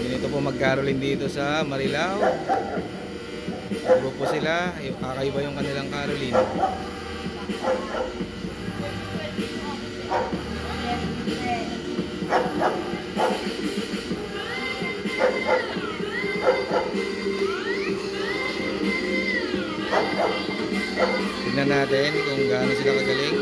Ganito po mag-caroling dito sa Marilao. Grupo sila, kakaiba yung kanilang caroling. Tignan natin kung gaano sila kagaling.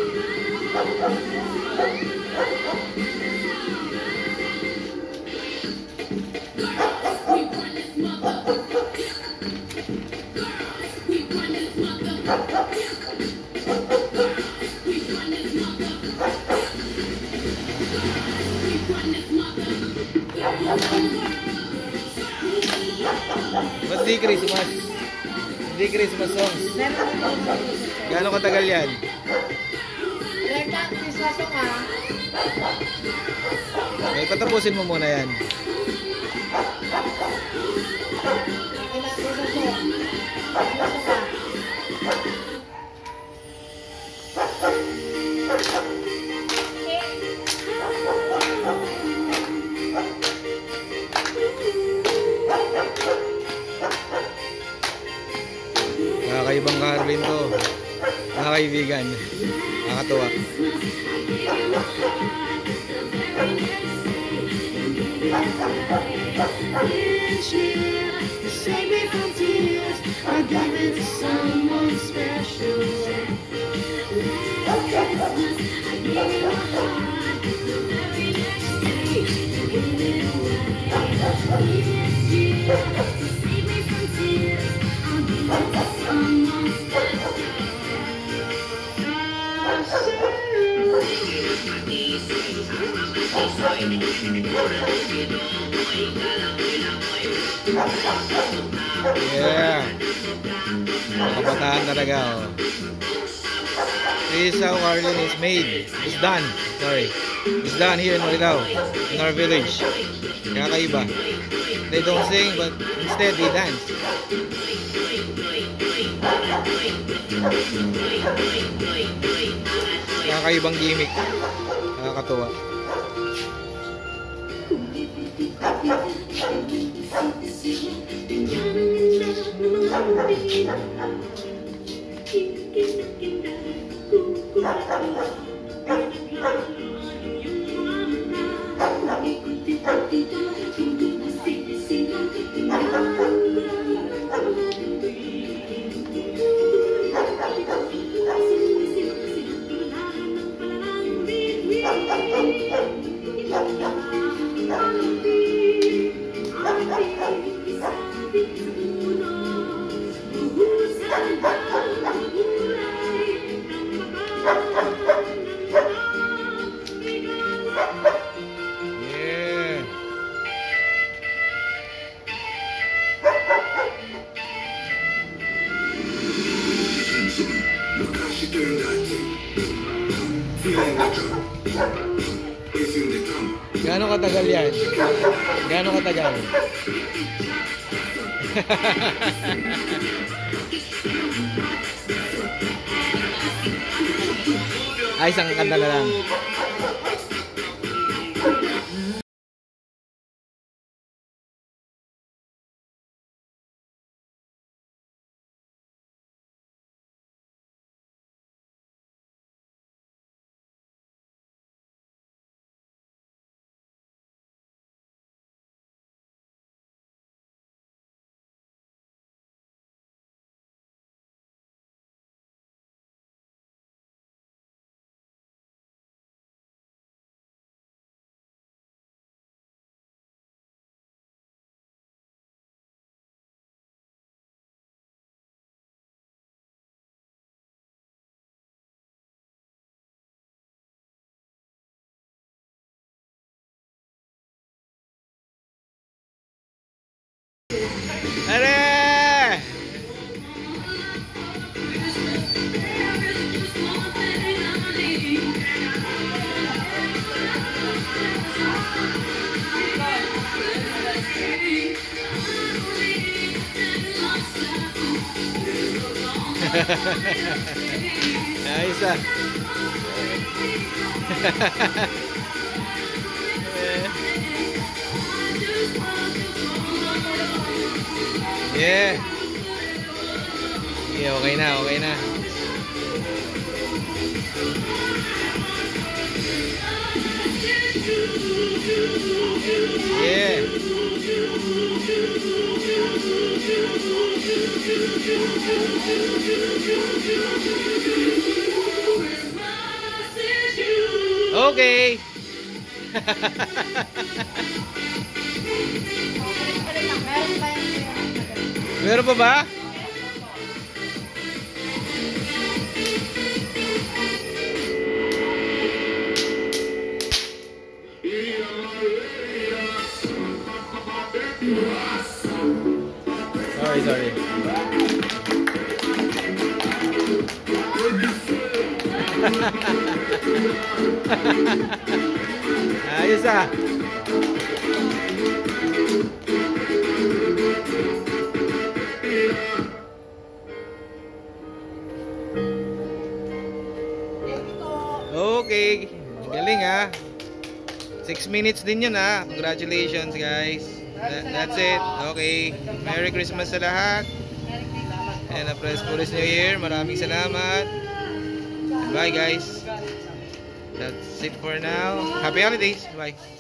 Ba't di Christmas? Hindi Christmas songs. Gano'ng katagal yan? Christmas song ha. Okay, patapusin mo muna yan. Kakaibang caroling to, mga kaibigan. Nakakatuwa. Save me from tears, I give it to someone special. I give you my heart, the very next day, give it away. This year, save me from tears, I'll give it to someone special. Yeah. Mga kabataan talaga, oh. This is how caroling is made. It's done. Sorry. It's done here in Marilao, in our village. Kakaiba. They don't sing, but instead they dance. Kakaibang gimmick. Nakakatuwa. Gaano katagal yan? Gaano katagal? Ay, isang kanta na lang. Are! Ayos ah. na, okay na. Yeah. Okay. Meron pa ba? Sorry. Ayos ah. Okay, galing ah. 6 minutes din yun ah. Congratulations guys. That's it. Okay. Merry Christmas sa lahat. And a prosperous New Year. Maraming salamat. Bye guys. That's it for now. Happy holidays. Bye.